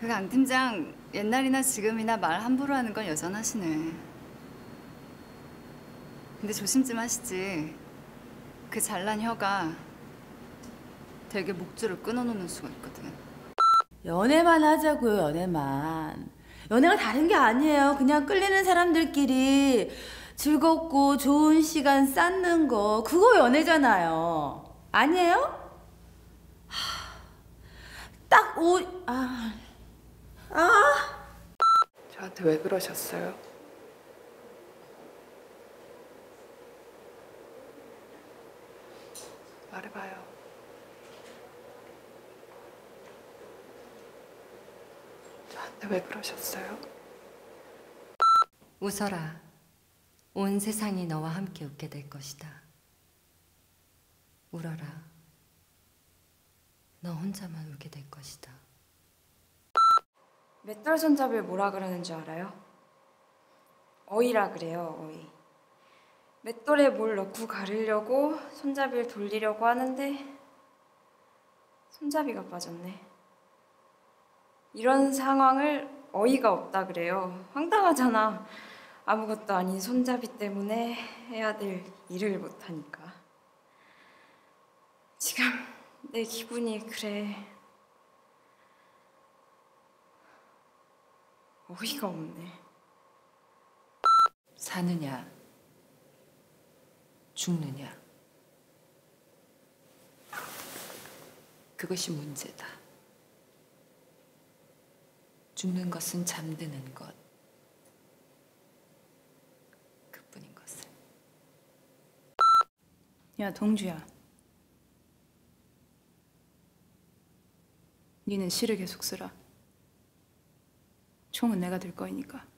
그 강 팀장 옛날이나 지금이나 말 함부로 하는 건 여전하시네. 근데 조심 좀 하시지. 그 잘난 혀가 되게 목줄을 끊어놓는 수가 있거든. 연애만 하자고요, 연애만. 연애가 다른 게 아니에요. 그냥 끌리는 사람들끼리 즐겁고 좋은 시간 쌓는 거. 그거 연애잖아요. 아니에요? 딱 저한테 왜 그러셨어요? 말해봐요. 저한테 왜 그러셨어요? 웃어라. 온 세상이 너와 함께 웃게 될 것이다. 울어라. 너 혼자만 울게 될 것이다. 맷돌 손잡이를 뭐라 그러는 줄 알아요? 어이라 그래요, 어이. 맷돌에 뭘 넣고 가르려고 손잡이를 돌리려고 하는데 손잡이가 빠졌네. 이런 상황을 어이가 없다 그래요. 황당하잖아. 아무것도 아닌 손잡이 때문에 해야 될 일을 못하니까. 지금 내 기분이 그래. 어이가 없네. 사느냐, 죽느냐. 그것이 문제다. 죽는 것은 잠드는 것. 그뿐인 것을. 야, 동주야. 니는 시를 계속 쓰라. 총은 내가 들 거니까.